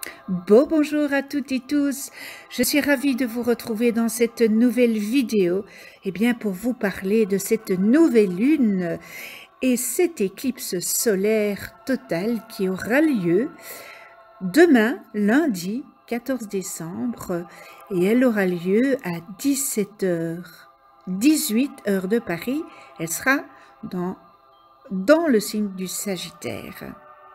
Bonjour à toutes et tous, je suis ravie de vous retrouver dans cette nouvelle vidéo pour vous parler de cette nouvelle lune et cette éclipse solaire totale qui aura lieu demain, lundi 14 décembre, et elle aura lieu à 17h, 18 heure de Paris. Elle sera dans le signe du Sagittaire.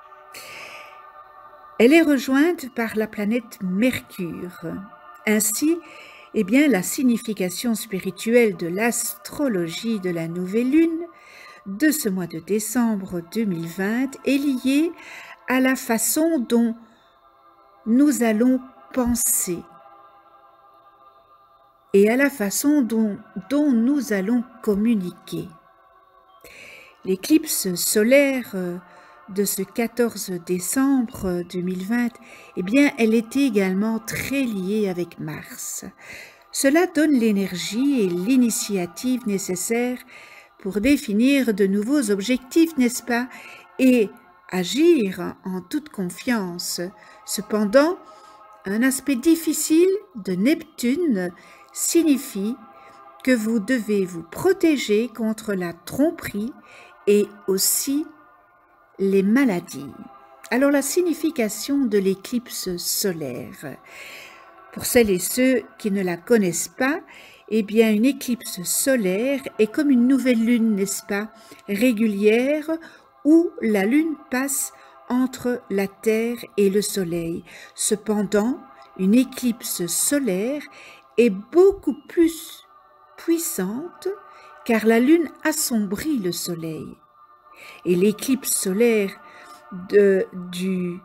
Elle est rejointe par la planète Mercure. Ainsi, la signification spirituelle de l'astrologie de la nouvelle lune de ce mois de décembre 2020 est liée à la façon dont nous allons penser et à la façon dont nous allons communiquer. L'éclipse solaire de ce 14 décembre 2020, elle est également très liée avec Mars. Cela donne l'énergie et l'initiative nécessaires pour définir de nouveaux objectifs, n'est-ce pas, et agir en toute confiance. Cependant, un aspect difficile de Neptune signifie que vous devez vous protéger contre la tromperie et aussi les maladies. Alors la signification de l'éclipse solaire. Pour celles et ceux qui ne la connaissent pas, une éclipse solaire est comme une nouvelle lune, n'est-ce pas, régulière, où la lune passe entre la Terre et le Soleil. Cependant, une éclipse solaire est beaucoup plus puissante car la lune assombrit le Soleil. Et l'éclipse solaire du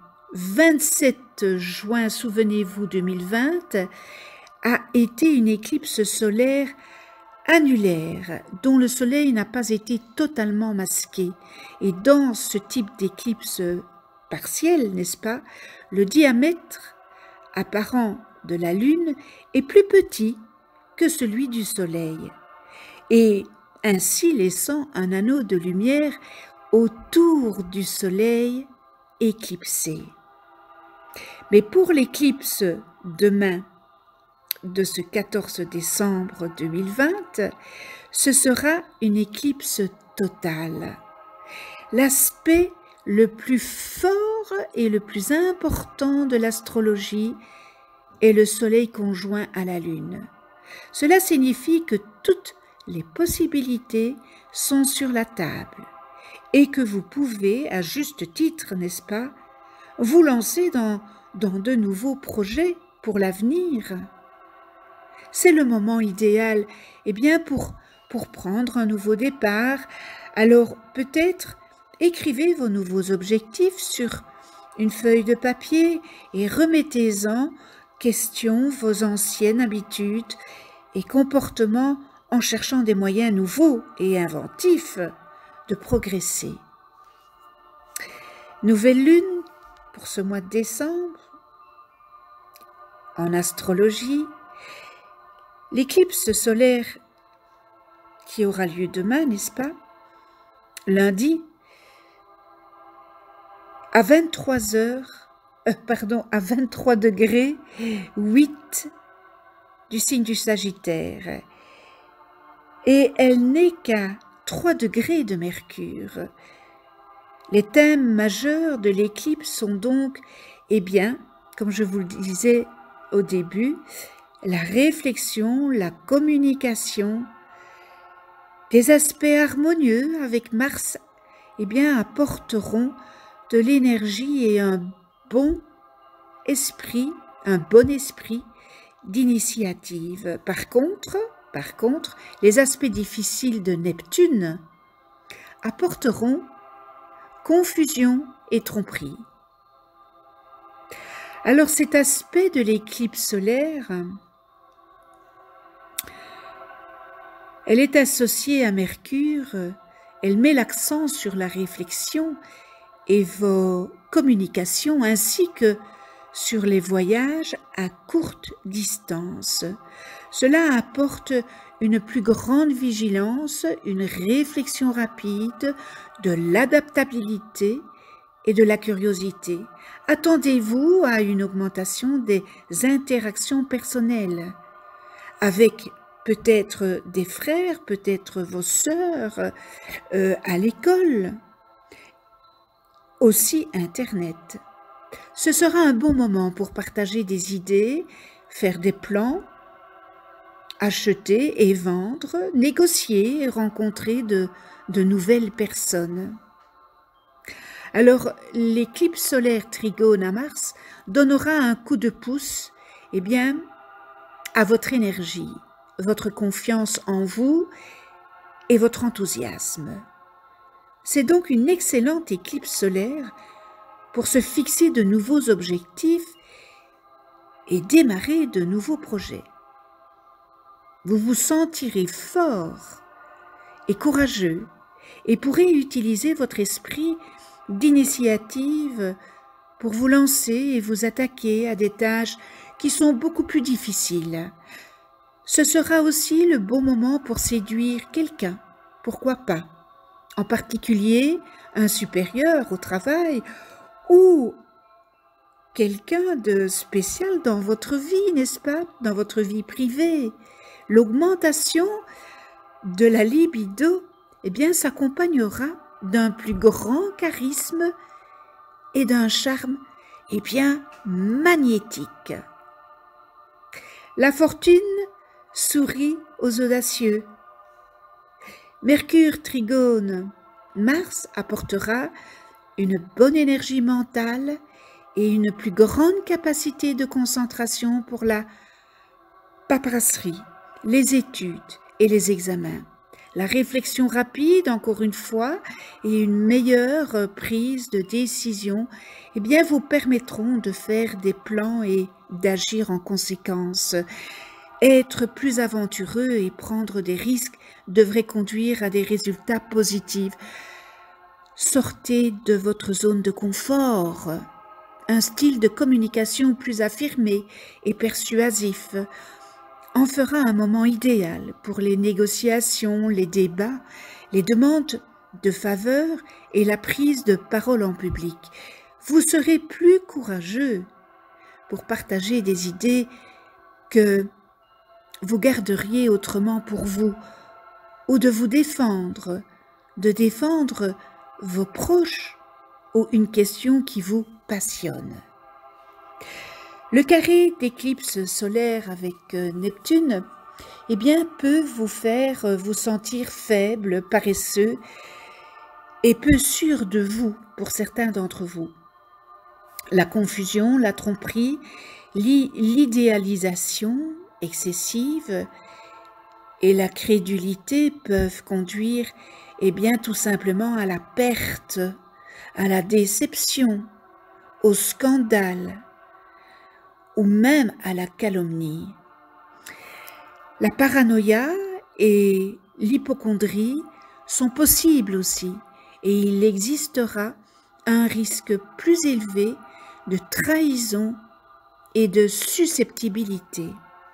27 juin, souvenez-vous, 2020, a été une éclipse solaire annulaire, dont le Soleil n'a pas été totalement masqué. Et dans ce type d'éclipse partielle, n'est-ce pas, le diamètre apparent de la Lune est plus petit que celui du Soleil, et ainsi laissant un anneau de lumière autour du Soleil éclipsé. Mais pour l'éclipse demain de ce 14 décembre 2020, ce sera une éclipse totale. L'aspect le plus fort et le plus important de l'astrologie est le Soleil conjoint à la Lune. Cela signifie que toutes les possibilités sont sur la table et que vous pouvez, à juste titre, n'est-ce pas, vous lancer dans de nouveaux projets pour l'avenir. C'est le moment idéal pour prendre un nouveau départ. Alors peut-être écrivez vos nouveaux objectifs sur une feuille de papier et remettez-en question vos anciennes habitudes et comportements en cherchant des moyens nouveaux et inventifs de progresser. Nouvelle lune pour ce mois de décembre. En astrologie, l'éclipse solaire qui aura lieu demain, n'est-ce pas, lundi, à 23 degrés 8 du signe du Sagittaire, et elle n'est qu'à 3 degrés de Mercure. Les thèmes majeurs de l'éclipse sont donc, comme je vous le disais au début, la réflexion, la communication, des aspects harmonieux avec Mars, apporteront de l'énergie et un bon esprit d'initiative. Par contre, les aspects difficiles de Neptune apporteront confusion et tromperie. Alors cet aspect de l'éclipse solaire, elle est associée à Mercure, elle met l'accent sur la réflexion et vos communications ainsi que sur les voyages à courte distance. Cela apporte une plus grande vigilance, une réflexion rapide, de l'adaptabilité et de la curiosité. Attendez-vous à une augmentation des interactions personnelles avec peut-être des frères, peut-être vos sœurs, à l'école, aussi Internet. Ce sera un bon moment pour partager des idées, faire des plans, acheter et vendre, négocier et rencontrer de nouvelles personnes. Alors, l'éclipse solaire Trigone à Mars donnera un coup de pouce, eh bien, à votre énergie, votre confiance en vous et votre enthousiasme. C'est donc une excellente éclipse solaire pour se fixer de nouveaux objectifs et démarrer de nouveaux projets. Vous vous sentirez fort et courageux et pourrez utiliser votre esprit d'initiative pour vous lancer et vous attaquer à des tâches qui sont beaucoup plus difficiles. Ce sera aussi le bon moment pour séduire quelqu'un, pourquoi pas, en particulier un supérieur au travail ou quelqu'un de spécial dans votre vie, n'est-ce pas, dans votre vie privée. L'augmentation de la libido, eh bien, s'accompagnera d'un plus grand charisme et d'un charme, eh bien, magnétique. La fortune sourit aux audacieux. Mercure Trigone Mars apportera une bonne énergie mentale et une plus grande capacité de concentration pour la paperasserie, les études et les examens. La réflexion rapide, encore une fois, et une meilleure prise de décision, eh bien, vous permettront de faire des plans et d'agir en conséquence. Être plus aventureux et prendre des risques devrait conduire à des résultats positifs. Sortez de votre zone de confort. Un style de communication plus affirmé et persuasif en fera un moment idéal pour les négociations, les débats, les demandes de faveur et la prise de parole en public. Vous serez plus courageux pour partager des idées que vous garderiez autrement pour vous, ou de vous défendre, de défendre vos proches ou une question qui vous passionne. Le carré d'éclipse solaire avec Neptune, eh bien, peut vous faire vous sentir faible, paresseux et peu sûr de vous pour certains d'entre vous. La confusion, la tromperie, l'idéalisation excessive et la crédulité peuvent conduire, eh bien, tout simplement à la perte, à la déception, au scandale ou même à la calomnie. La paranoïa et l'hypocondrie sont possibles aussi, et il existera un risque plus élevé de trahison et de susceptibilité.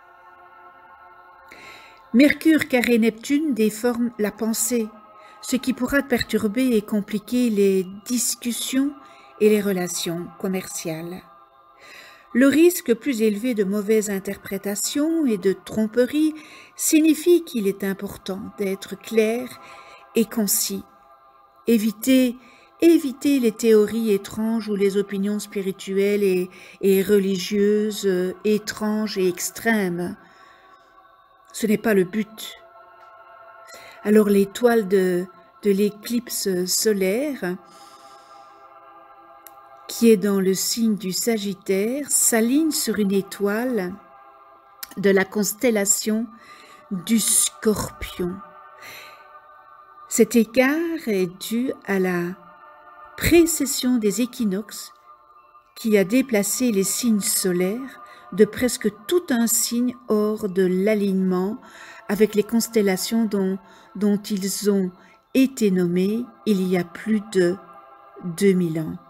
Mercure carré Neptune déforme la pensée, ce qui pourra perturber et compliquer les discussions et les relations commerciales. Le risque plus élevé de mauvaise interprétation et de tromperie signifie qu'il est important d'être clair et concis. Évitez les théories étranges ou les opinions spirituelles et religieuses étranges et extrêmes. Ce n'est pas le but. Alors l'étoile de l'éclipse solaire, qui est dans le signe du Sagittaire, s'aligne sur une étoile de la constellation du Scorpion. Cet écart est dû à la précession des équinoxes qui a déplacé les signes solaires de presque tout un signe hors de l'alignement avec les constellations dont ils ont été nommés il y a plus de 2000 ans.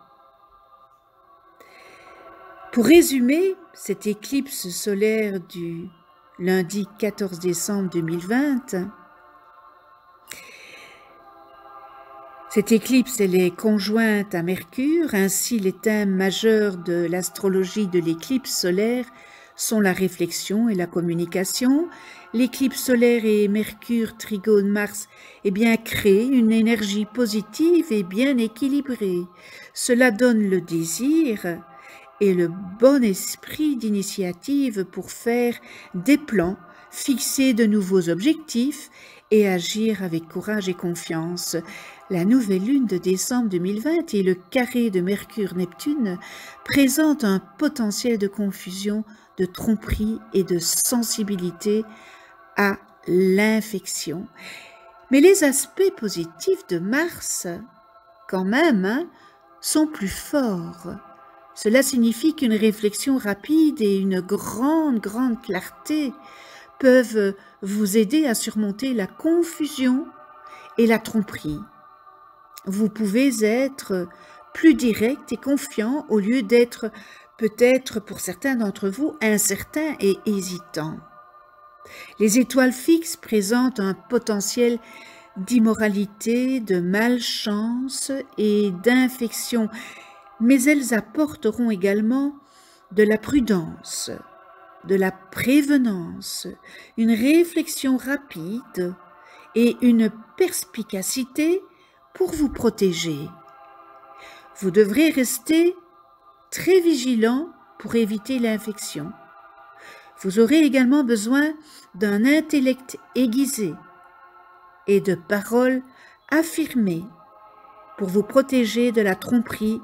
Pour résumer cette éclipse solaire du lundi 14 décembre 2020, Cette éclipse, elle est conjointe à Mercure, ainsi les thèmes majeurs de l'astrologie de l'éclipse solaire sont la réflexion et la communication. L'éclipse solaire et Mercure trigone Mars créent une énergie positive et bien équilibrée. Cela donne le désir et le bon esprit d'initiative pour faire des plans, fixer de nouveaux objectifs et agir avec courage et confiance. La nouvelle lune de décembre 2020 et le carré de Mercure-Neptune présentent un potentiel de confusion, de tromperie et de sensibilité à l'infection. Mais les aspects positifs de Mars, quand même, sont plus forts. Cela signifie qu'une réflexion rapide et une grande clarté peuvent vous aider à surmonter la confusion et la tromperie. Vous pouvez être plus direct et confiant au lieu d'être peut-être pour certains d'entre vous incertain et hésitant. Les étoiles fixes présentent un potentiel d'immoralité, de malchance et d'infection, mais elles apporteront également de la prudence, de la prévenance, une réflexion rapide et une perspicacité pour vous protéger. Vous devrez rester très vigilant pour éviter l'infection. Vous aurez également besoin d'un intellect aiguisé et de paroles affirmées pour vous protéger de la tromperie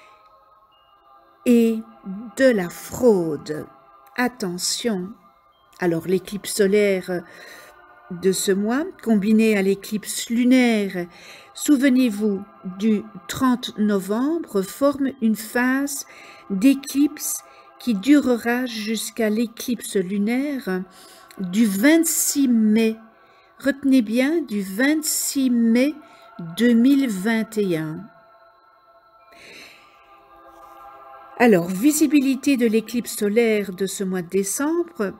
et de la fraude. Attention! Alors l'éclipse solaire de ce mois, combinée à l'éclipse lunaire, souvenez-vous, du 30 novembre, forme une phase d'éclipse qui durera jusqu'à l'éclipse lunaire du 26 mai. Retenez bien, du 26 mai 2021. Alors, visibilité de l'éclipse solaire de ce mois de décembre.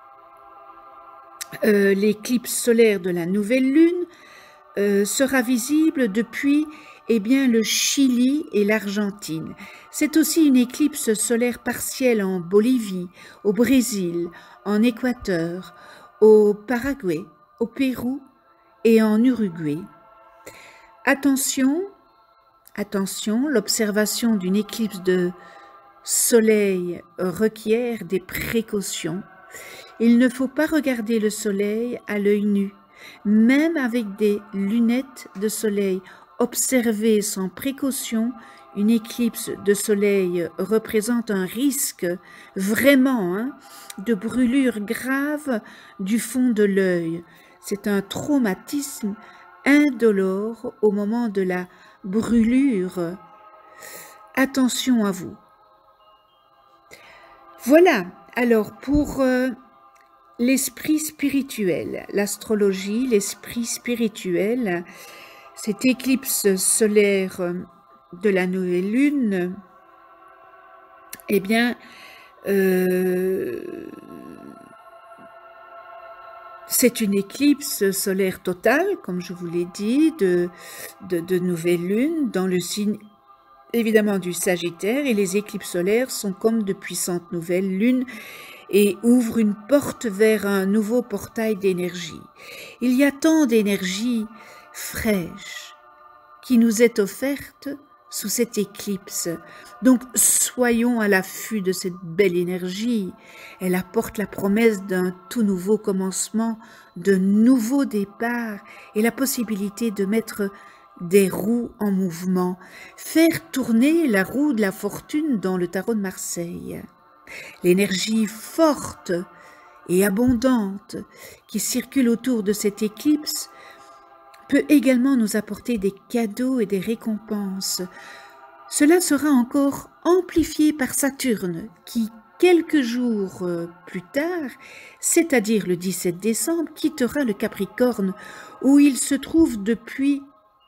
L'éclipse solaire de la nouvelle lune sera visible depuis le Chili et l'Argentine. C'est aussi une éclipse solaire partielle en Bolivie, au Brésil, en Équateur, au Paraguay, au Pérou et en Uruguay. Attention, l'observation d'une éclipse de soleil requiert des précautions. Il ne faut pas regarder le soleil à l'œil nu, même avec des lunettes de soleil. Observer sans précaution une éclipse de soleil représente un risque vraiment de brûlure grave du fond de l'œil. C'est un traumatisme indolore au moment de la brûlure. Attention à vous. Voilà, alors pour l'esprit spirituel, l'astrologie, l'esprit spirituel, cette éclipse solaire de la nouvelle lune, c'est une éclipse solaire totale, comme je vous l'ai dit, de nouvelle lune dans le signe évidemment du Sagittaire, et les éclipses solaires sont comme de puissantes nouvelles lunes et ouvrent une porte vers un nouveau portail d'énergie. Il y a tant d'énergie fraîche qui nous est offerte sous cette éclipse. Donc soyons à l'affût de cette belle énergie. Elle apporte la promesse d'un tout nouveau commencement, de nouveaux départs et la possibilité de mettre des roues en mouvement, faire tourner la roue de la fortune dans le tarot de Marseille. L'énergie forte et abondante qui circule autour de cette éclipse peut également nous apporter des cadeaux et des récompenses. Cela sera encore amplifié par Saturne qui, quelques jours plus tard, c'est-à-dire le 17 décembre, quittera le Capricorne où il se trouve depuis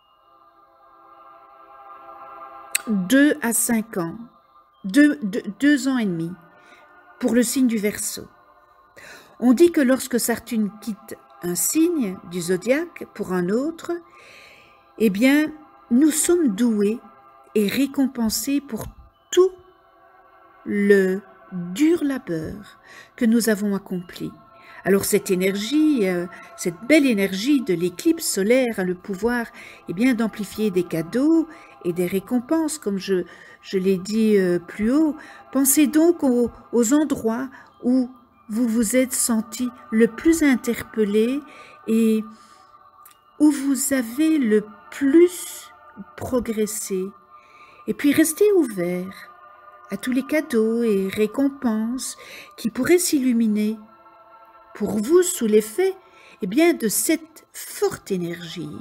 2 à 5 ans, 2 ans et demi, pour le signe du Verseau. On dit que lorsque Saturne quitte un signe du zodiaque pour un autre, nous sommes doués et récompensés pour tout le dur labeur que nous avons accompli. Alors cette énergie, cette belle énergie de l'éclipse solaire a le pouvoir d'amplifier des cadeaux et des récompenses, comme je l'ai dit plus haut. Pensez donc aux endroits où vous vous êtes senti le plus interpellé et où vous avez le plus progressé. Et puis restez ouvert à tous les cadeaux et récompenses qui pourraient s'illuminer pour vous sous l'effet de cette forte énergie.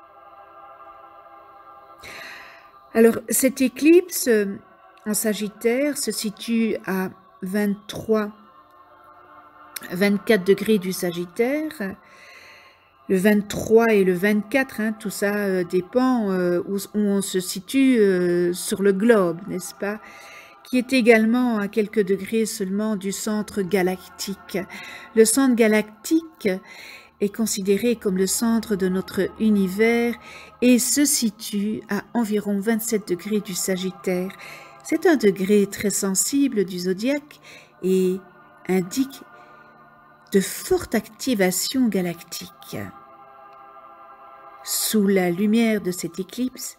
Alors cette éclipse en Sagittaire se situe à 24 degrés du Sagittaire. Le 23 et le 24, tout ça dépend où on se situe sur le globe, n'est-ce pas? Qui est également à quelques degrés seulement du centre galactique. Le centre galactique est considéré comme le centre de notre univers et se situe à environ 27 degrés du Sagittaire. C'est un degré très sensible du zodiaque et indique de forte activation galactique. Sous la lumière de cette éclipse,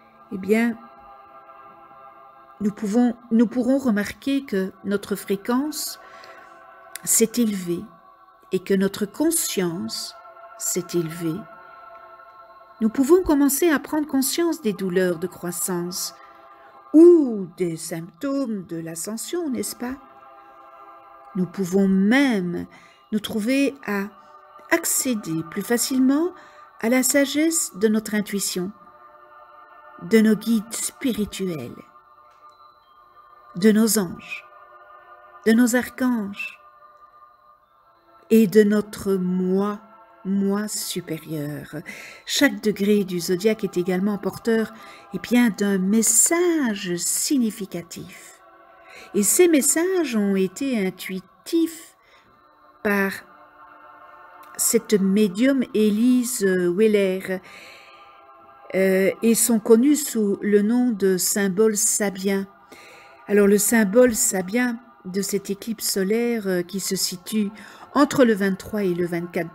nous pourrons remarquer que notre fréquence s'est élevée et que notre conscience s'est élevée. Nous pouvons commencer à prendre conscience des douleurs de croissance ou des symptômes de l'ascension, n'est-ce pas? Nous pouvons même nous trouver à accéder plus facilement à la sagesse de notre intuition, de nos guides spirituels, de nos anges, de nos archanges et de notre moi supérieur. Chaque degré du zodiaque est également porteur d'un message significatif. Et ces messages ont été intuitifs par cette médium Élise Weller et sont connus sous le nom de symbole sabien. Alors le symbole sabien de cette éclipse solaire qui se situe entre le 23 et le 24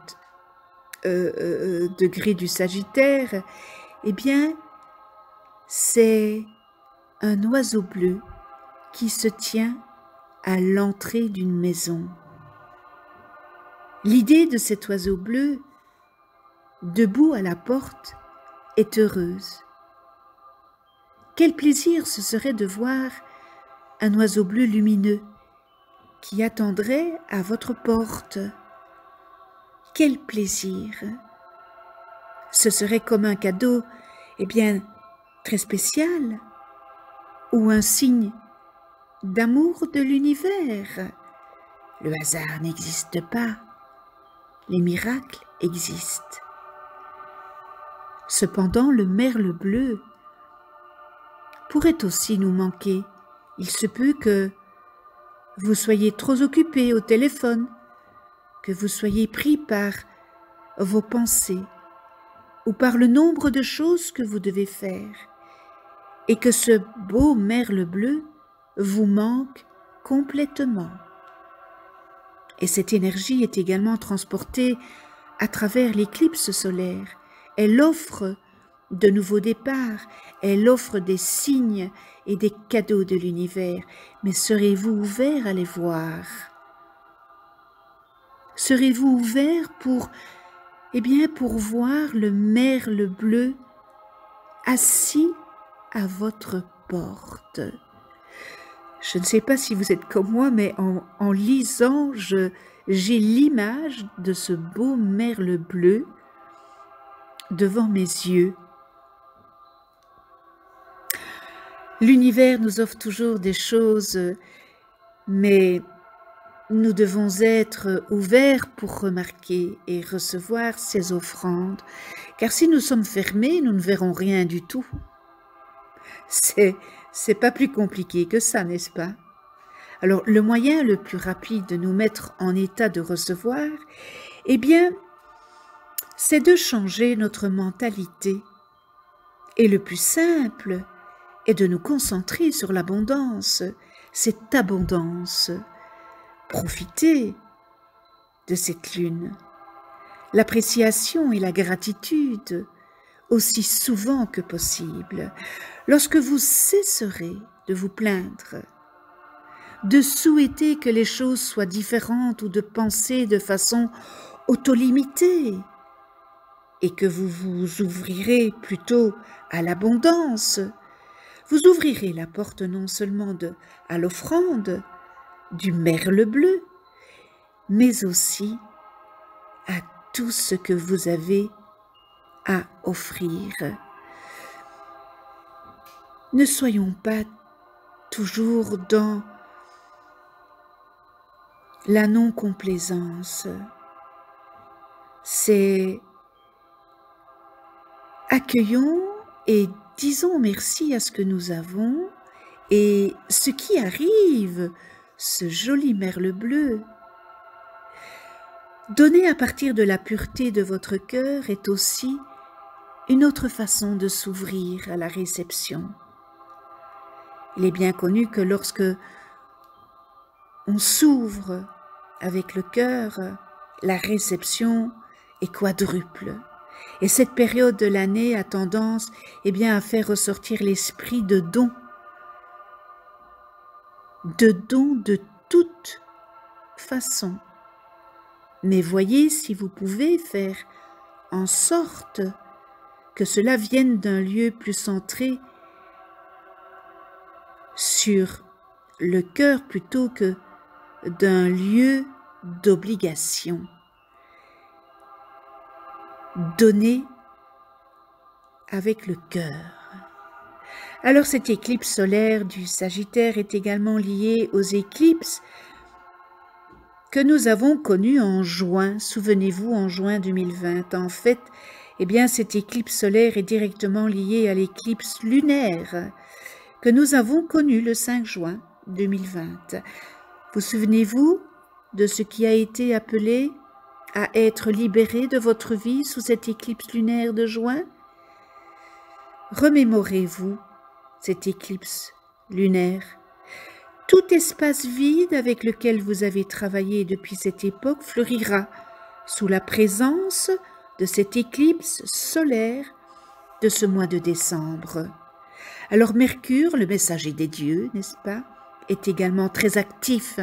degrés du Sagittaire, c'est un oiseau bleu qui se tient à l'entrée d'une maison. L'idée de cet oiseau bleu, debout à la porte, est heureuse. Quel plaisir ce serait de voir un oiseau bleu lumineux qui attendrait à votre porte. Quel plaisir! Ce serait comme un cadeau, très spécial, ou un signe d'amour de l'univers. Le hasard n'existe pas, les miracles existent. Cependant, le merle bleu pourrait aussi nous manquer. Il se peut que vous soyez trop occupé au téléphone, que vous soyez pris par vos pensées ou par le nombre de choses que vous devez faire, et que ce beau merle bleu vous manque complètement. Et cette énergie est également transportée à travers l'éclipse solaire. Elle offre de nouveaux départs, elle offre des signes et des cadeaux de l'univers. Mais serez-vous ouvert à les voir? Serez-vous ouvert pour voir le merle bleu assis à votre porte? Je ne sais pas si vous êtes comme moi, mais en lisant, j'ai l'image de ce beau merle bleu devant mes yeux. L'univers nous offre toujours des choses, mais nous devons être ouverts pour remarquer et recevoir ces offrandes, car si nous sommes fermés, nous ne verrons rien du tout. C'est pas plus compliqué que ça, n'est-ce pas? Alors, le moyen le plus rapide de nous mettre en état de recevoir, c'est de changer notre mentalité Et le plus simple est de nous concentrer sur l'abondance, cette abondance. Profitez de cette lune, l'appréciation et la gratitude aussi souvent que possible. Lorsque vous cesserez de vous plaindre, de souhaiter que les choses soient différentes ou de penser de façon autolimitée, et que vous vous ouvrirez plutôt à l'abondance, vous ouvrirez la porte non seulement à l'offrande du merle bleu, mais aussi à tout ce que vous avez à offrir. Ne soyons pas toujours dans la non-complaisance. C'est accueillons et disons merci à ce que nous avons et ce qui arrive, ce joli merle bleu. Donner à partir de la pureté de votre cœur est aussi une autre façon de s'ouvrir à la réception. Il est bien connu que lorsque on s'ouvre avec le cœur, la réception est quadruple. Et cette période de l'année a tendance à faire ressortir l'esprit de dons de toute façon. Mais voyez si vous pouvez faire en sorte que cela vienne d'un lieu plus centré sur le cœur plutôt que d'un lieu d'obligation. Donner avec le cœur. Alors cette éclipse solaire du Sagittaire est également liée aux éclipses que nous avons connues en juin. Souvenez-vous, en juin 2020. En fait, cette éclipse solaire est directement liée à l'éclipse lunaire que nous avons connue le 5 juin 2020. Vous souvenez-vous de ce qui a été appelé à être libéré de votre vie sous cette éclipse lunaire de juin? Remémorez-vous cette éclipse lunaire. Tout espace vide avec lequel vous avez travaillé depuis cette époque fleurira sous la présence de cette éclipse solaire de ce mois de décembre. Alors Mercure, le messager des dieux, n'est-ce pas, est également très actif,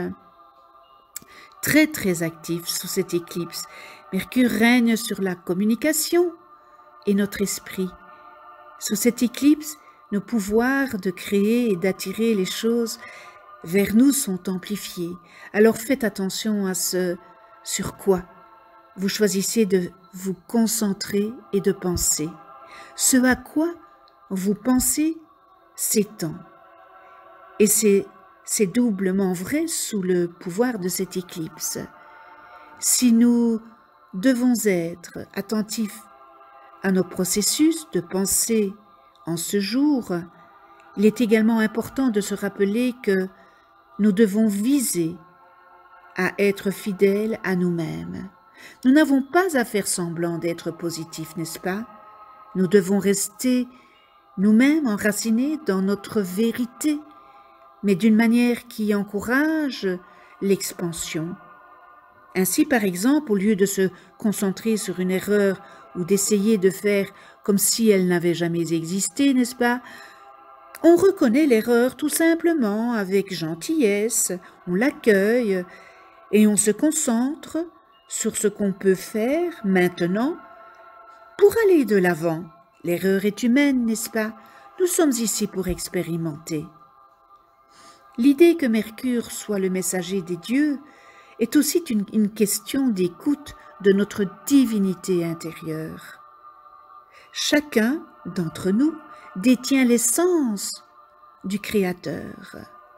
très actif sous cette éclipse. Mercure règne sur la communication et notre esprit. Sous cette éclipse, nos pouvoirs de créer et d'attirer les choses vers nous sont amplifiés. Alors faites attention à ce sur quoi vous choisissez de vous concentrer et de penser. Ce à quoi vous pensez s'étend. Et c'est doublement vrai sous le pouvoir de cette éclipse. Si nous devons être attentifs à nos processus de pensée en ce jour, il est également important de se rappeler que nous devons viser à être fidèles à nous-mêmes. Nous n'avons pas à faire semblant d'être positifs, n'est-ce pas? Nous devons rester nous-mêmes enracinés dans notre vérité, mais d'une manière qui encourage l'expansion. Ainsi, par exemple, au lieu de se concentrer sur une erreur ou d'essayer de faire comme si elle n'avait jamais existé, n'est-ce pas? On reconnaît l'erreur tout simplement avec gentillesse, on l'accueille et on se concentre sur ce qu'on peut faire maintenant pour aller de l'avant. L'erreur est humaine, n'est-ce pas? Nous sommes ici pour expérimenter. L'idée que Mercure soit le messager des dieux est aussi une question d'écoute de notre divinité intérieure. Chacun d'entre nous détient l'essence du Créateur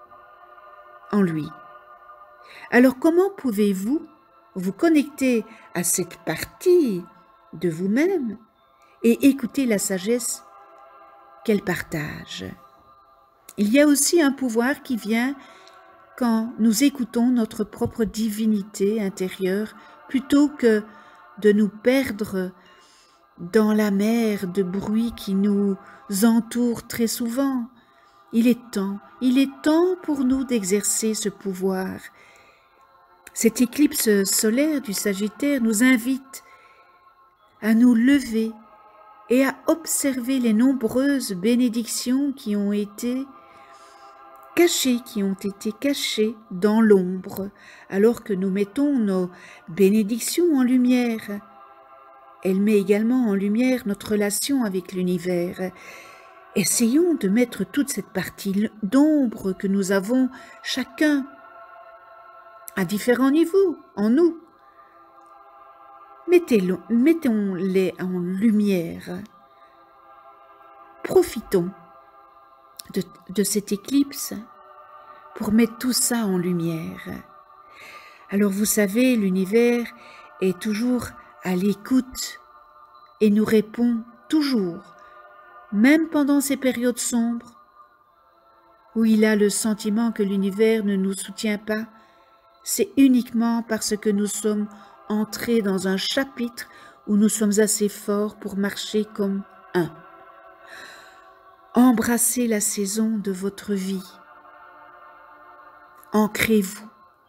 en lui. Alors comment pouvez-vous vous connecter à cette partie de vous-même et écouter la sagesse qu'elle partage? Il y a aussi un pouvoir qui vient quand nous écoutons notre propre divinité intérieure plutôt que de nous perdre dans la mer de bruit qui nous entoure très souvent. Il est temps pour nous d'exercer ce pouvoir. Cette éclipse solaire du Sagittaire nous invite à nous lever et à observer les nombreuses bénédictions qui ont été cachées dans l'ombre, alors que nous mettons nos bénédictions en lumière. Elle met également en lumière notre relation avec l'univers. Essayons de mettre toute cette partie d'ombre que nous avons chacun à différents niveaux en nous. Mettons-les en lumière. Profitons de cette éclipse pour mettre tout ça en lumière. Alors vous savez, l'univers est toujours à l'écoute et nous répond toujours, même pendant ces périodes sombres où il a le sentiment que l'univers ne nous soutient pas. C'est uniquement parce que nous sommes entrés dans un chapitre où nous sommes assez forts pour marcher comme un. Embrassez la saison de votre vie. Ancrez-vous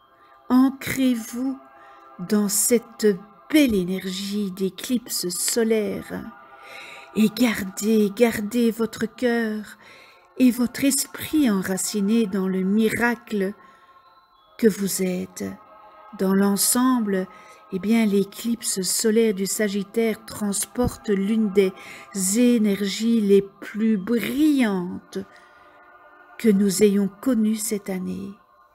dans cette belle énergie d'éclipse solaire et gardez votre cœur et votre esprit enraciné dans le miracle que vous êtes. Dans l'ensemble, l'éclipse solaire du Sagittaire transporte l'une des énergies les plus brillantes que nous ayons connues cette année.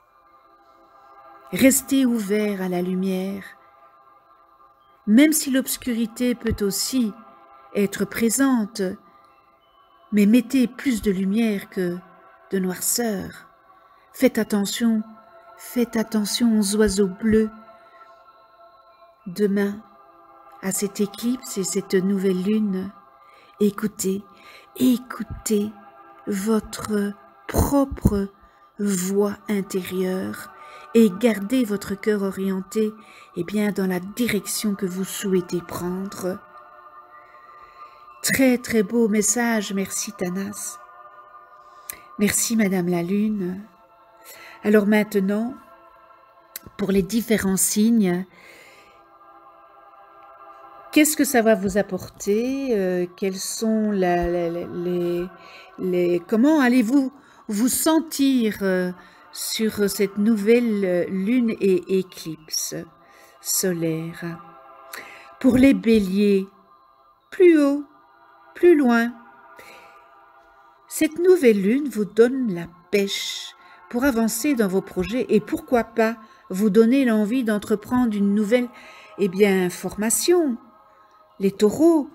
Restez ouverts à la lumière, même si l'obscurité peut aussi être présente, mais mettez plus de lumière que de noirceur. Faites attention aux oiseaux bleus. Demain, à cette éclipse et cette nouvelle lune, écoutez votre propre voix intérieure et gardez votre cœur orienté dans la direction que vous souhaitez prendre. Très très beau message, merci Thanas. Merci Madame la Lune. Alors maintenant, pour les différents signes, qu'est-ce que ça va vous apporter? Quels sont comment allez-vous vous sentir sur cette nouvelle lune et éclipse solaire? Pour les béliers, plus haut, plus loin. Cette nouvelle lune vous donne la pêche pour avancer dans vos projets et pourquoi pas vous donner l'envie d'entreprendre une nouvelle formation. Les taureaux,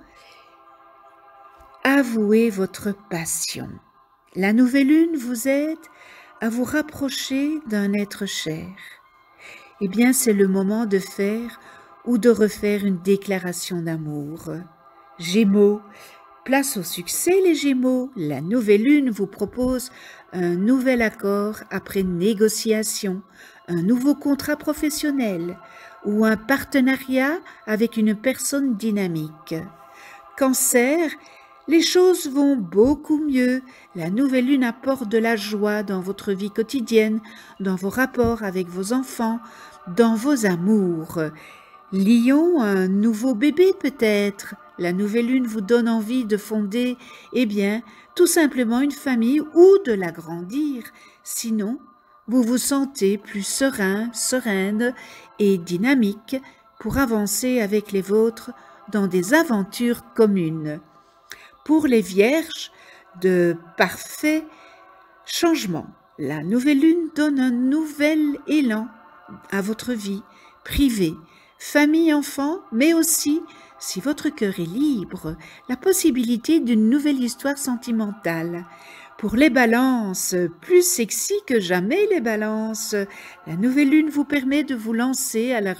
avouez votre passion. La nouvelle lune vous aide à vous rapprocher d'un être cher. C'est le moment de faire ou de refaire une déclaration d'amour. Gémeaux, place au succès les Gémeaux. La nouvelle lune vous propose un nouvel accord après négociation, un nouveau contrat professionnel ou un partenariat avec une personne dynamique. Cancer, les choses vont beaucoup mieux. La nouvelle lune apporte de la joie dans votre vie quotidienne, dans vos rapports avec vos enfants, dans vos amours. Lion, un nouveau bébé peut-être. La nouvelle lune vous donne envie de fonder, tout simplement une famille ou de l'agrandir. Sinon, vous vous sentez plus sereine et dynamique pour avancer avec les vôtres dans des aventures communes. Pour les vierges, de parfaits changements. La nouvelle lune donne un nouvel élan à votre vie privée, famille, enfants, mais aussi, si votre cœur est libre, la possibilité d'une nouvelle histoire sentimentale. Pour les balances, plus sexy que jamais les balances, la nouvelle lune vous permet de vous lancer à la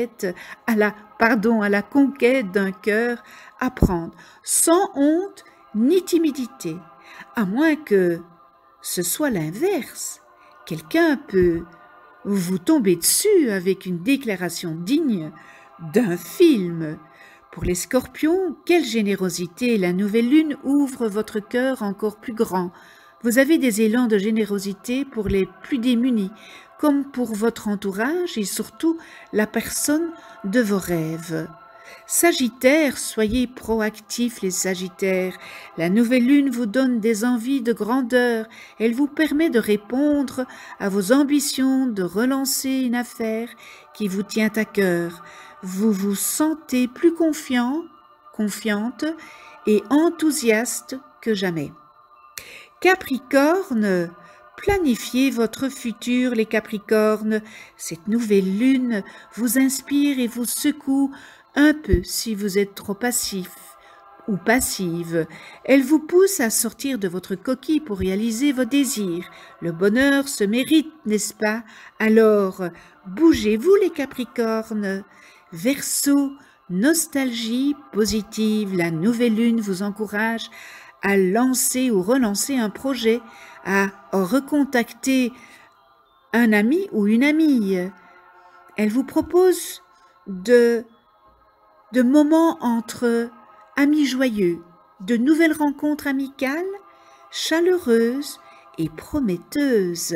conquête d'un cœur à prendre, sans honte ni timidité, à moins que ce soit l'inverse. Quelqu'un peut vous tomber dessus avec une déclaration digne d'un film. Pour les scorpions, quelle générosité! La nouvelle lune ouvre votre cœur encore plus grand. Vous avez des élans de générosité pour les plus démunis, comme pour votre entourage et surtout la personne de vos rêves. Sagittaire, soyez proactifs les Sagittaires. La nouvelle lune vous donne des envies de grandeur. Elle vous permet de répondre à vos ambitions, de relancer une affaire qui vous tient à cœur. Vous vous sentez plus confiant, confiante et enthousiaste que jamais. Capricorne, planifiez votre futur les Capricornes. Cette nouvelle lune vous inspire et vous secoue un peu si vous êtes trop passif ou passive. Elle vous pousse à sortir de votre coquille pour réaliser vos désirs. Le bonheur se mérite, n'est-ce pas? Alors, bougez-vous les Capricornes. Verseau, nostalgie positive. La nouvelle lune vous encourage à lancer ou relancer un projet, à recontacter un ami ou une amie. Elle vous propose de moments entre amis joyeux, de nouvelles rencontres amicales, chaleureuses et prometteuses.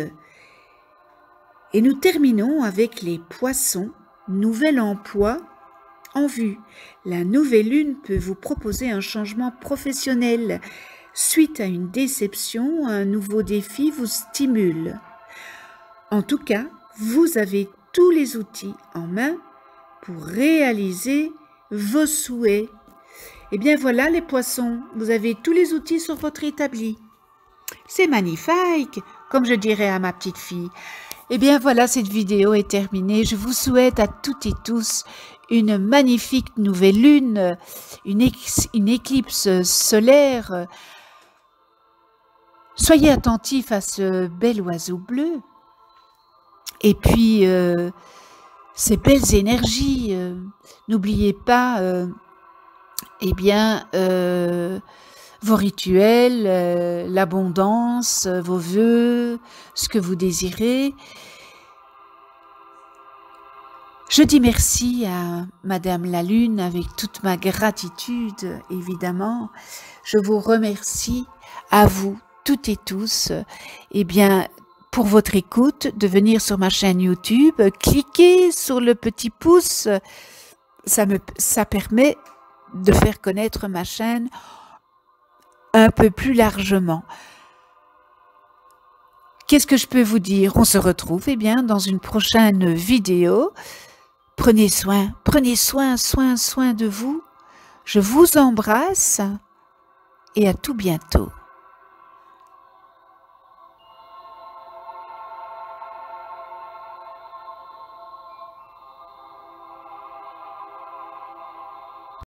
Et nous terminons avec les poissons, nouvel emploi en vue. La nouvelle lune peut vous proposer un changement professionnel. Suite à une déception, un nouveau défi vous stimule. En tout cas, vous avez tous les outils en main pour réaliser vos souhaits. Eh bien voilà les poissons, vous avez tous les outils sur votre établi. C'est magnifique, comme je dirais à ma petite fille. Eh bien voilà, cette vidéo est terminée. Je vous souhaite à toutes et tous une magnifique nouvelle lune, une éclipse solaire. Soyez attentifs à ce bel oiseau bleu. Et puis, ces belles énergies. N'oubliez pas, vos rituels, l'abondance, vos vœux, ce que vous désirez. Je dis merci à Madame la Lune avec toute ma gratitude, évidemment. Je vous remercie, à vous, toutes et tous, pour votre écoute, de venir sur ma chaîne YouTube, cliquez sur le petit pouce, ça permet de faire connaître ma chaîne un peu plus largement. Qu'est-ce que je peux vous dire? On se retrouve dans une prochaine vidéo. Prenez soin de vous. Je vous embrasse et à tout bientôt.